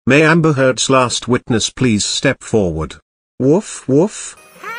May Amber Heard's last witness please step forward? Woof woof.